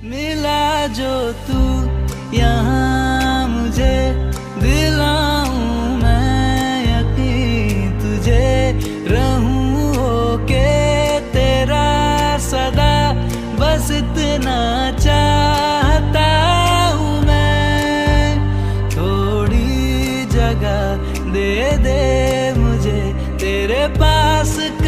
मिला जो तू यहाँ मुझे, दिलाऊं मैं यकीन तुझे, रहूं होके तेरा सदा, बस इतना चाहता हूँ मैं। थोड़ी जगह दे दे मुझे तेरे पास